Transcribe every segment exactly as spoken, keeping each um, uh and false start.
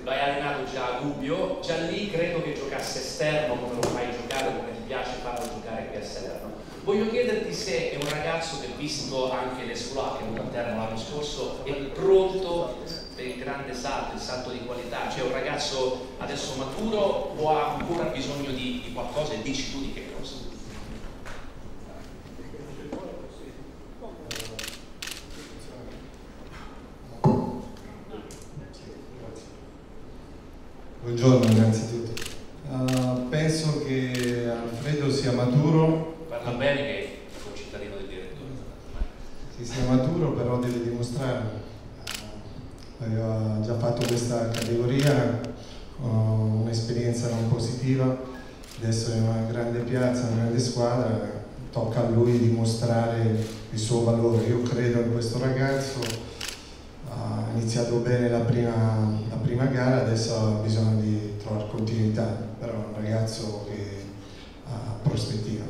lo hai allenato già a Gubbio, già lì credo che giocasse esterno come lo fai giocare, come ti piace farlo giocare qui a Salerno. Voglio chiederti se è un ragazzo che, visto anche l'Escola che è venuto a termine l'anno scorso, è pronto per il grande salto, il salto di qualità, cioè un ragazzo adesso maturo o ha ancora bisogno di, di qualcosa, e dici tu di che cosa? Buongiorno innanzitutto. Uh, penso che Alfredo sia maturo. Parla bene che è un cittadino del direttore. Sì, sia maturo, però deve dimostrarlo. Uh, aveva già fatto questa categoria, uh, un'esperienza non positiva, adesso è una grande piazza, una grande squadra, tocca a lui dimostrare il suo valore. Io credo in questo ragazzo. Ha iniziato bene la prima, la prima gara, adesso ha bisogno di trovare continuità, però è un ragazzo che ha prospettiva.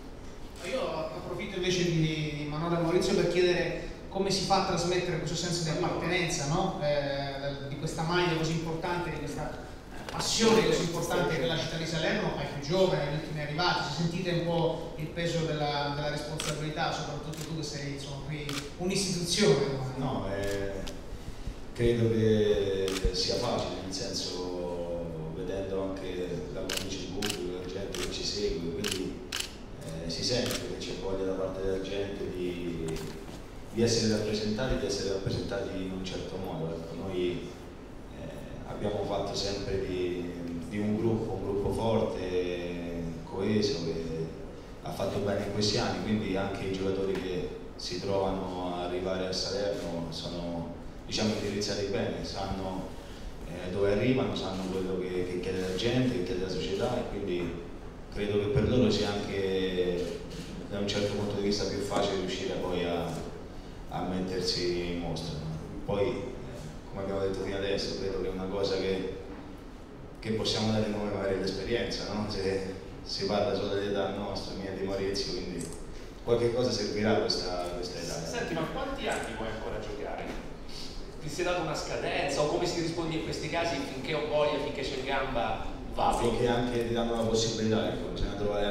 Io approfitto invece di, di Manuela Maurizio per chiedere come si fa a trasmettere questo senso di appartenenza, no? eh, di questa maglia così importante, di questa passione così importante che la città di Salerno ai più giovani, agli ultimi arrivati. Se sentite un po' il peso della, della responsabilità, soprattutto tu che sei insomma, qui un'istituzione. No, eh, credo che sia facile, nel senso, vedendo anche la provincia di pubblico, la gente che ci segue, quindi eh, si sente che c'è voglia da parte della gente di, di essere rappresentati, di essere rappresentati in un certo modo. Ecco, noi abbiamo fatto sempre di, di un gruppo, un gruppo forte, coeso, che ha fatto bene in questi anni, quindi anche i giocatori che si trovano a arrivare a Salerno sono, diciamo, indirizzati bene, sanno eh, dove arrivano, sanno quello che, che chiede la gente, che chiede la società, e quindi credo che per loro sia anche da un certo punto di vista più facile riuscire poi a, a mettersi in mostra. Poi, come abbiamo detto fino adesso, credo che è una cosa che, che possiamo dare noi magari l'esperienza, no? Se si parla solo dell'età nostra, mia di Maurizio, quindi qualche cosa servirà questa, questa età. Senti, ma quanti anni vuoi ancora giocare? Ti sei dato una scadenza o come si risponde in questi casi? Finché ho voglia, finché c'è gamba, va. Finché anche ti danno la possibilità, ecco, bisogna trovare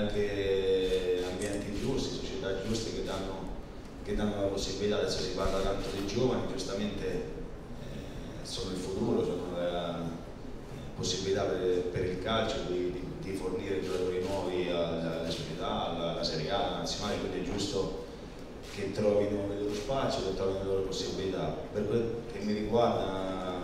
anche ambienti giusti, società giuste che danno, che danno la possibilità. Adesso si parla tanto di giovani, giustamente sono il futuro, sono la possibilità per, per il calcio di, di, di fornire giocatori nuovi alle società, alla, alla Serie A, alla nazionale, quindi è giusto che trovino il loro spazio, che trovino le loro possibilità. Per quel che mi riguarda,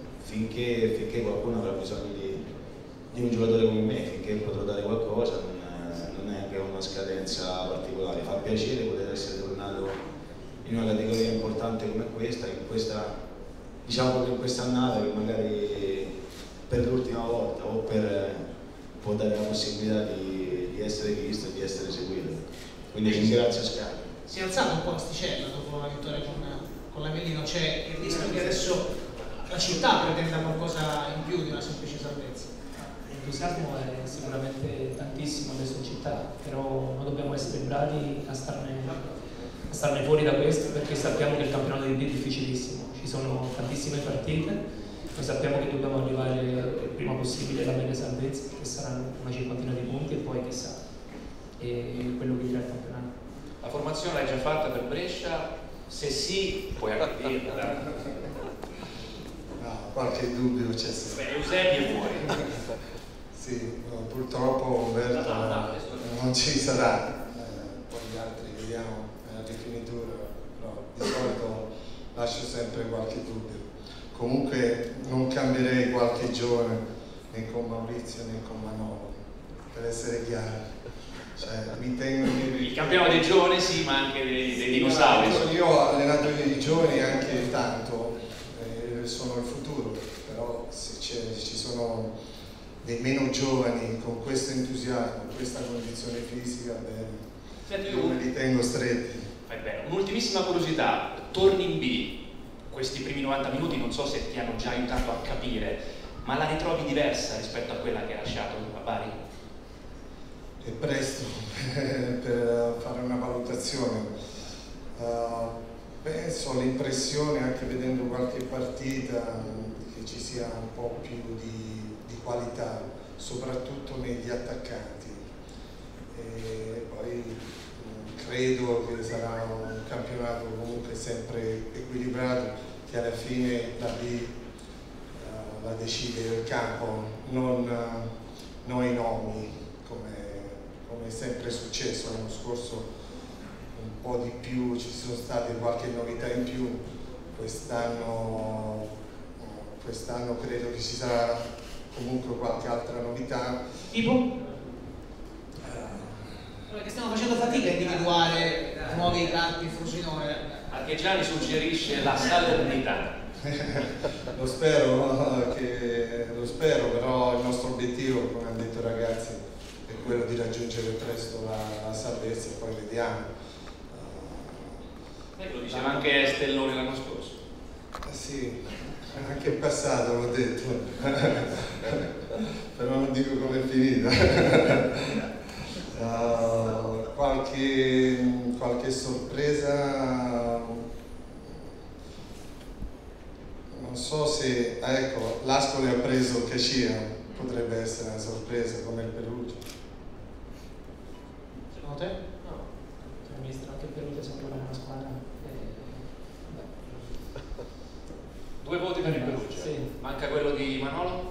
finché, finché qualcuno avrà bisogno di, di un giocatore come me, finché potrò dare qualcosa, non è, non è che una scadenza particolare. Fa piacere poter essere tornato in una categoria importante come questa, in questa, diciamo che in quest'annata che magari per l'ultima volta o per può dare la possibilità di, di essere visto e di essere seguito. Quindi ringrazio Scarpa. Si è alzato un po' l'asticella dopo la vittoria con, con l'Avellino, c'è il rischio che adesso la città pretenda qualcosa in più di una semplice salvezza. L'entusiasmo è sicuramente tantissimo adesso in città, però noi dobbiamo essere bravi a starne, a starne fuori da questo, perché sappiamo che il campionato di B è difficilissimo, ci sono tantissime partite, noi sappiamo che dobbiamo arrivare il prima possibile alla mega salvezza, che saranno una cinquantina di punti, e poi chissà, è quello che dirà il campionato. La formazione l'hai già fatta per Brescia? Se sì, puoi anche dirla. No, qualche dubbio c'è sempre. Beh, Eusebio è fuori. Sì, no, purtroppo Umberto no, no, no, non ci sarà, eh, poi gli altri vediamo nella rifinitura, però di solito lascio sempre qualche dubbio. Comunque non cambierei qualche giovane né con Maurizio né con Manolo, per essere chiari. Cioè, mi tengo il campionato dei giovani sì, ma anche dei, dei dinosauri. Io, io ho allenato i giovani anche tanto, eh, sono il futuro, però se ci sono dei meno giovani con questo entusiasmo, questa condizione fisica, bene, Senti, io me li tengo stretti. Fai bene. Un'ultimissima curiosità, torni in B, questi primi novanta minuti non so se ti hanno già aiutato a capire, ma la ritrovi diversa rispetto a quella che hai lasciato a Bari? È presto per fare una valutazione. Uh, penso, l'impressione, anche vedendo qualche partita, che che ci sia un po' più di, di qualità, soprattutto negli attaccanti. E poi mh, credo che sarà un campionato comunque sempre equilibrato, che alla fine la B uh, la decide il campo, non, uh, non i nomi, come, come è sempre successo l'anno scorso. Un po' di più, ci sono state qualche novità in più, quest'anno quest'anno credo che ci sarà comunque qualche altra novità. Tipo? Perché stiamo facendo fatica a individuare nuovi campi Frosinone. Archigiani suggerisce la salernità. lo spero, che, lo spero, però il nostro obiettivo, come hanno detto i ragazzi, è quello di raggiungere presto la, la salvezza, e poi vediamo. Eh, lo diceva anche Stelloni l'anno scorso. Eh sì, anche in passato l'ho detto, però non dico com'è finita. uh, qualche, qualche sorpresa, non so se, ah, ecco, l'Ascoli ha preso Cascia, potrebbe essere una sorpresa come il Perugia. Secondo te? No, mister, anche il Perugia sembra una squadra. Due voti per il Perugia. Sì. Manca quello di Manolo?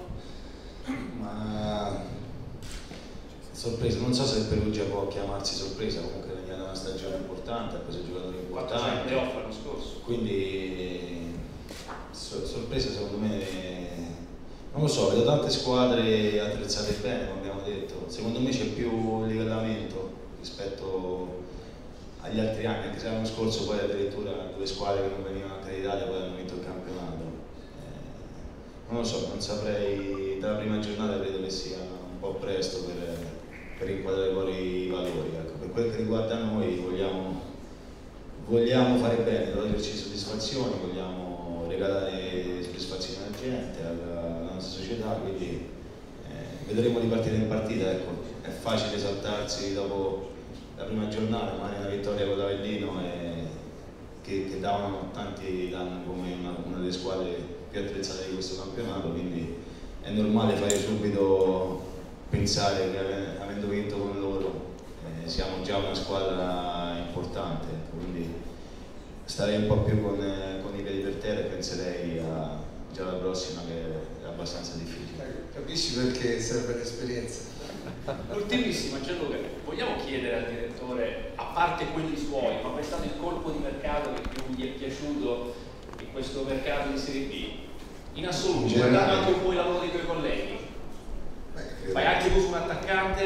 Ma sorpresa, non so se il Perugia può chiamarsi sorpresa, comunque veniva da una stagione importante, ha preso giocatori importanti. quattro l'anno scorso. Quindi so, sorpresa secondo me, non lo so, vedo tante squadre attrezzate bene, come abbiamo detto. Secondo me c'è più livellamento rispetto agli altri anni, anche se l'anno scorso poi addirittura due squadre che non venivano accreditate poi hanno vinto il campionato. Eh, non lo so, non saprei, dalla prima giornata credo che sia un po' presto per, per inquadrare poi i valori. Ecco, per quel che riguarda noi vogliamo, vogliamo fare bene, toglierci soddisfazioni, vogliamo regalare soddisfazioni alla gente, alla, alla nostra società, quindi eh, vedremo di partita in partita. Ecco, è facile esaltarsi dopo la prima giornata, magari una vittoria con l'Avellino e che, che davano, tanti danno come una, una delle squadre più attrezzate di questo campionato, quindi è normale fare subito pensare che avendo vinto con loro eh, siamo già una squadra importante, quindi starei un po' più con, eh, con i piedi per terra e penserei a già la prossima, che è abbastanza difficile. Capisci perché serve l'esperienza? Ultimissima, Gianluca, vogliamo chiedere al direttore, a parte quelli suoi, ma qual è stato il colpo di mercato che più gli è piaciuto in questo mercato di Serie B? In assoluto, guardando anche un po' il lavoro dei tuoi colleghi. Beh, Vai anche tu su un attaccante?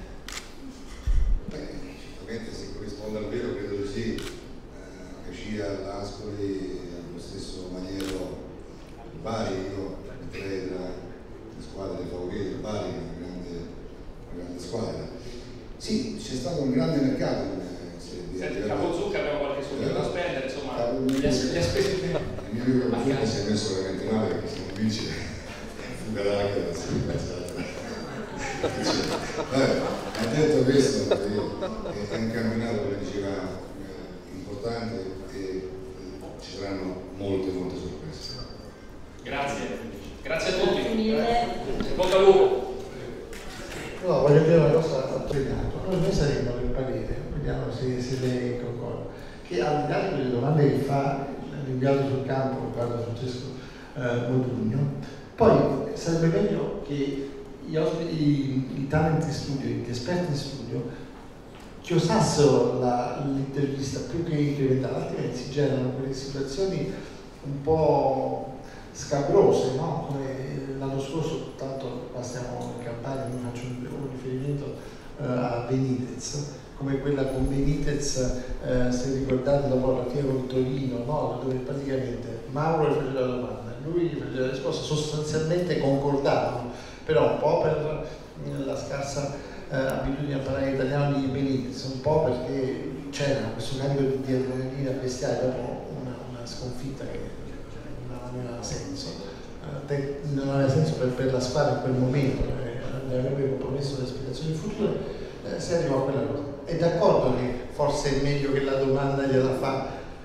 Beh, certamente se corrisponde al vero credo di sì. Eh, Cascia, l'Ascoli, allo stesso maniero il Bari, io metterei tra le squadre favorite il Bari, una grande, una grande squadra. Sì, c'è stato un grande mercato in Serie B. Senti, Capozucca abbiamo qualche soldo da spendere, insomma, Capozucca- le as- le spese. Il mio Capozucca si è messo veramente male perché se non vince fuga la macchina, si pensa. Vabbè, ma detto questo, eh, è un campionato, come diceva, eh, importante e eh, ci saranno molte, molte sorprese. Grazie, grazie a tutti. Bocca al lupo. No, voglio dire una cosa al Pregato. Noi, noi saremo del parere, vediamo se, se lei concorda, che al di là delle domande che fa l'inviato sul campo, riguardo Francesco eh, Modugno, poi sarebbe meglio che gli ospiti, i, i talent in studio, gli esperti in studio, chiosassero l'intervista più che incrementare, altrimenti si generano quelle situazioni un po' scabrose, no? Come l'anno scorso, tanto qua stiamo in Campania, non faccio un, un riferimento uh, a Benitez, come quella con Benitez, uh, se ricordate dopo la partita con Torino, no? Dove praticamente Mauro gli faceva la domanda, lui gli faceva la risposta, sostanzialmente concordavano, però un po' per uh, la scarsa uh, abitudine a parlare italiano di Benitez, un po' perché c'era questo carico di, di adrenalina bestiale dopo una, una sconfitta che non aveva senso, eh, non aveva senso per, per la squadra in quel momento, eh, avrebbe compromesso le aspirazioni future, eh, si arriva a quella cosa. È d'accordo che forse è meglio che la domanda gliela fa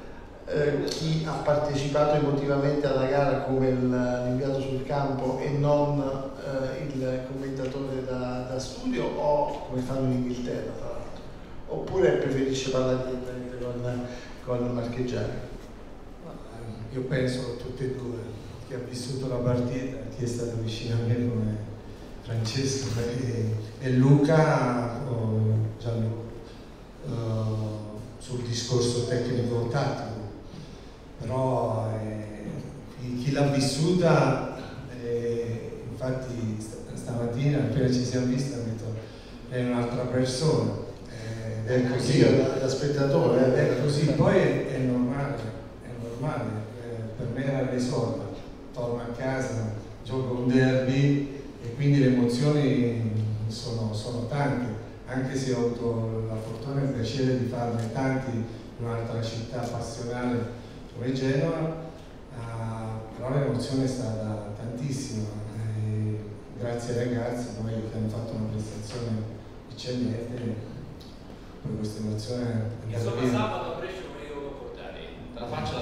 eh, chi ha partecipato emotivamente alla gara come l'inviato sul campo e non eh, il commentatore da, da studio, o come fanno in Inghilterra tra l'altro, oppure preferisce parlare direttamente con, con Marchegiani? Io penso tutte e due, chi ha vissuto la partita, chi è stato vicino a me come Francesco e, e Luca o Gianluca, uh, sul discorso tecnico-tattico, però eh, chi, chi l'ha vissuta, eh, infatti st stamattina appena ci siamo visti ho detto è un'altra persona, eh, ed è così, da spettatore, eh, è così, poi è, è normale, è normale, eh, per me era l'esordio, torno a casa, gioco un derby e quindi le emozioni sono, sono tante, anche se ho avuto la fortuna e il piacere di farne tanti in un'altra città passionale come Genova, uh, però l'emozione è stata tantissima, e grazie ai ragazzi poi che hanno fatto una prestazione eccellente, poi questa emozione è andata via. Sabato a Brescia come io lo portare? Te la faccio la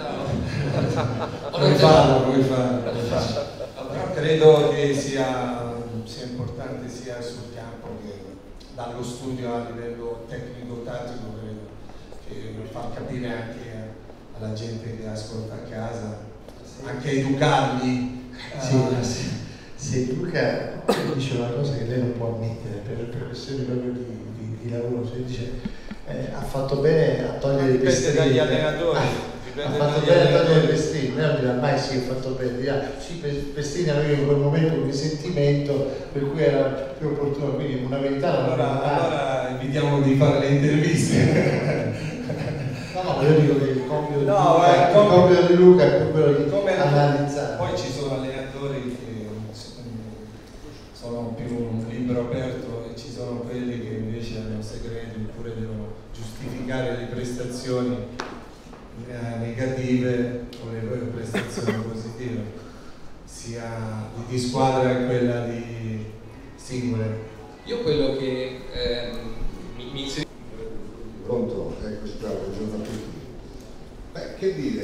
domanda? Come farlo, come farlo, come farlo. Però credo che sia, sia importante sia sul campo che dallo studio a livello tecnico-tattico, credo che fa capire anche alla gente che ascolta a casa, anche educarli. Sì, uh, sì. Sì, Luca dice una cosa che lei non può ammettere per, per questioni proprio di, di, di lavoro, cioè dice eh, ha fatto bene a togliere i vestiti. Dipende dagli allenatori. Ha fatto bene a togliere i vestiti, lei non dirà mai sì, ha fatto bene, dirà sì, Pestini aveva in quel momento un risentimento per cui era più opportuno, quindi una verità non allora, allora evitiamo di fare le interviste. No, no, io dico che il compito, no, di, Luca, eh, come, il compito di Luca è più quello di come analizzare. Poi ci sono allenatori che sono più un libro aperto e ci sono quelli che invece hanno segreti oppure devono giustificare le prestazioni negative o le loro prestazioni positive, sia di, di squadra che quella di singole. Io quello che ehm, mi, mi inserisco. Pronto? Eccoci qua, buongiorno a tutti. Beh, che dire?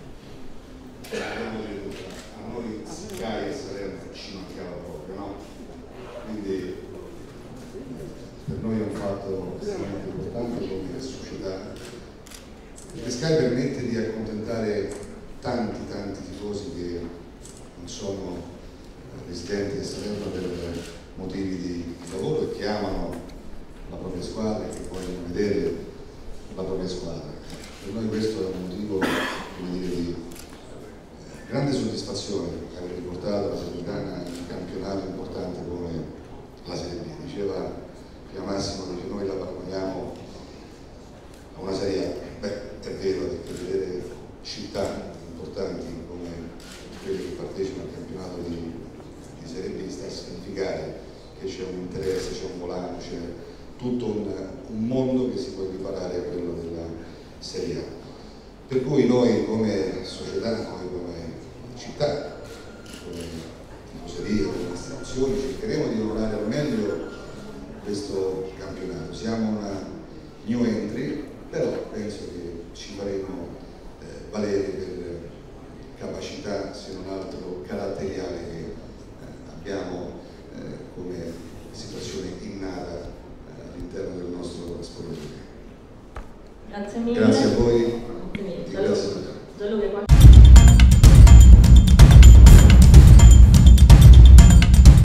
A noi Sky e Salerno ci mancava proprio, no? Quindi per noi è un fatto estremamente importante come società, perché Sky permette di accontentare tanti tanti tifosi che non sono residenti a Salerno per motivi di lavoro e che amano la propria squadra e che vogliono vedere la propria squadra. Per noi questo è un motivo, come dire, di eh, grande soddisfazione aver riportato la Salernitana in un campionato importante come la Serie B. Diceva prima Massimo che noi la paragoniamo a una Serie A. Beh, è vero, perché vedere città importanti come quelle che partecipano al campionato di, di Serie B sta a significare che c'è un interesse, c'è un volano, c'è tutto un, un mondo che si può equiparare a quello della Serie A. Per cui noi come società, noi come città, come tifoserie, come istituzioni, cercheremo di lavorare al meglio questo campionato. Siamo una new entry, però penso che ci faremo eh, valere per capacità, se non altro caratteriale, che eh, abbiamo eh, come situazione innata eh, all'interno del nostro spogliatoio. Grazie mille. Grazie a voi. Grazie. Grazie a tutti. Gianluca,